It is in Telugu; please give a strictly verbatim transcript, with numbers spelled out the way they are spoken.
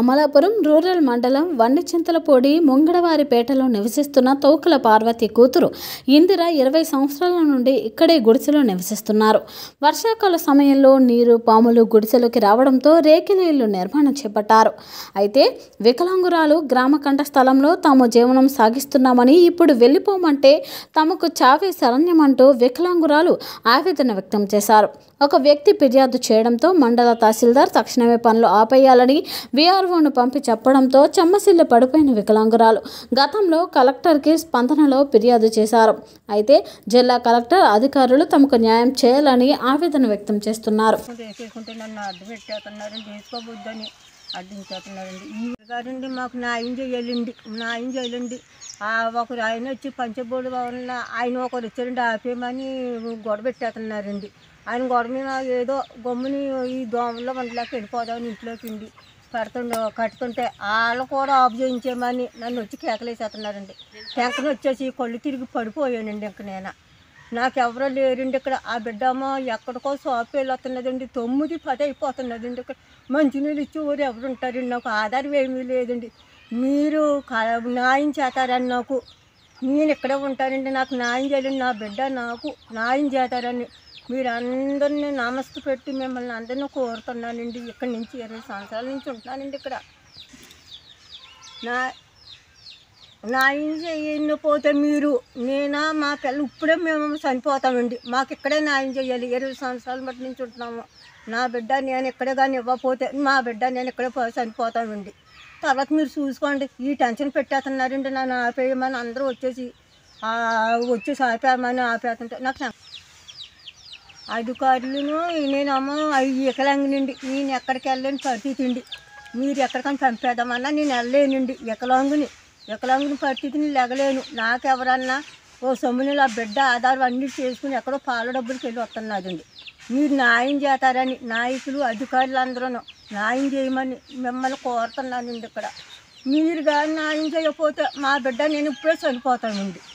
అమలాపురం రూరల్ మండలం వన్నిచింతలపూడి ముంగడవారిపేటలో నివసిస్తున్న తోకల పార్వతి కూతురు ఇందిర ఇరవై సంవత్సరాల నుండి ఇక్కడే గుడిసెలో నివసిస్తున్నారు. వర్షాకాల సమయంలో నీరు పాములు గుడిసెలోకి రావడంతో రేకుల ఇల్లు నిర్మాణం చేపట్టారు. అయితే వికలాంగురాలు గ్రామ కంఠ స్థలంలో తాము జీవనం సాగిస్తున్నామని, ఇప్పుడు వెళ్ళిపోమంటే తమకు చావే శరణ్యమంటూ వికలాంగురాలు ఆవేదన వ్యక్తం చేశారు. ఒక వ్యక్తి ఫిర్యాదు చేయడంతో మండల తహసీల్దార్ తక్షణమే పనులు ఆపేయాలని వీఆర్ఓను పంపి చెప్పడంతో చెమ్మసిల్లు పడిపోయిన వికలాంగురాలు గతంలో కలెక్టర్కి స్పందనలో ఫిర్యాదు చేశారు. అయితే జిల్లా కలెక్టర్ అధికారులు తమకు న్యాయం చేయాలని ఆవేదన వ్యక్తం చేస్తున్నారు. అడ్డించేస్తున్నారండి ఈ గారండి మాకు న్యాయం చేయాలండి న్యాయం చేయాలండి ఒకరు ఆయన వచ్చి పంచబోర్డు వల్ల ఆయన ఒకరు వచ్చారండి ఆపేయమని గొడవ పెట్టేస్తున్నారండి. ఆయన గొడవ మీద ఏదో గమ్ముని ఈ దోమల్లో వంటలోకి వెళ్ళిపోదామని ఇంట్లోకి ఉండి పెడుతుండే కట్టుతుంటే వాళ్ళు కూడా ఆఫ్ చేయించేమని నన్ను వచ్చి కేకలేసేస్తున్నారండి. టెంకని వచ్చేసి కళ్ళు తిరిగి పడిపోయానండి. ఇంక నేను నాకెవరో లేరండి ఇక్కడ. ఆ బిడ్డమో ఎక్కడికో షాప్ వెళ్ళొస్తున్నదండి. తొమ్మిది పది అయిపోతున్నదండి. ఇక్కడ మంచినీళ్ళు ఇచ్చి ఊరు ఎవరు ఉంటారండి. నాకు ఆధారం ఏమీ లేదండి. మీరు న్యాయం చేస్తారని నాకు నేను ఇక్కడే ఉంటానండి. నాకు న్యాయం చేయాలని నా బిడ్డ నాకు న్యాయం చేస్తారని మీరు అందరినీ నమస్తే పెట్టి మిమ్మల్ని అందరినీ కోరుతున్నానండి. ఇక్కడి నుంచి ఇరవై సంవత్సరాల నుంచి ఉంటున్నానండి ఇక్కడ. నా న్యాయం చేయకపోతే మీరు నేనా మా పిల్లలు ఇప్పుడే మేము చనిపోతామండి. మాకు ఇక్కడే న్యాయం చేయాలి. ఇరవై సంవత్సరాల బట్టి నుంచి ఉంటున్నాము. నా బిడ్డ నేను ఇక్కడే కానీ ఇవ్వకపోతే మా బిడ్డ నేను ఇక్కడే చనిపోతామండి. తర్వాత మీరు చూసుకోండి. ఈ టెన్షన్ పెట్టేస్తున్నారండి. నన్ను ఆపేయమని అందరూ వచ్చేసి వచ్చేసి ఆపేయమని ఆపేస్తుంటే నాకు అధికారులను నేనేమో వికలాంగునండి. నేను ఎక్కడికి వెళ్ళలేని పరిస్థితి. మీరు ఎక్కడికైనా పంపేద్దామన్నా నేను వెళ్ళలేనండి. వికలాంగుని వికలాంగుని పరిస్థితిని లెగలేను. నాకెవరన్నా ఓ సొమ్ముని ఆ బిడ్డ ఆధారం అన్ని చేసుకుని ఎక్కడో పాల డబ్బులకి వెళ్ళి వస్తున్నదండి. మీరు న్యాయం చేస్తారని నాయకులు అధికారులు అందరూ న్యాయం చేయమని మిమ్మల్ని కోరుతున్నానండి ఇక్కడ. మీరు కానీ న్యాయం చేయకపోతే మా బిడ్డ నేను ఇప్పుడే చనిపోతానండి.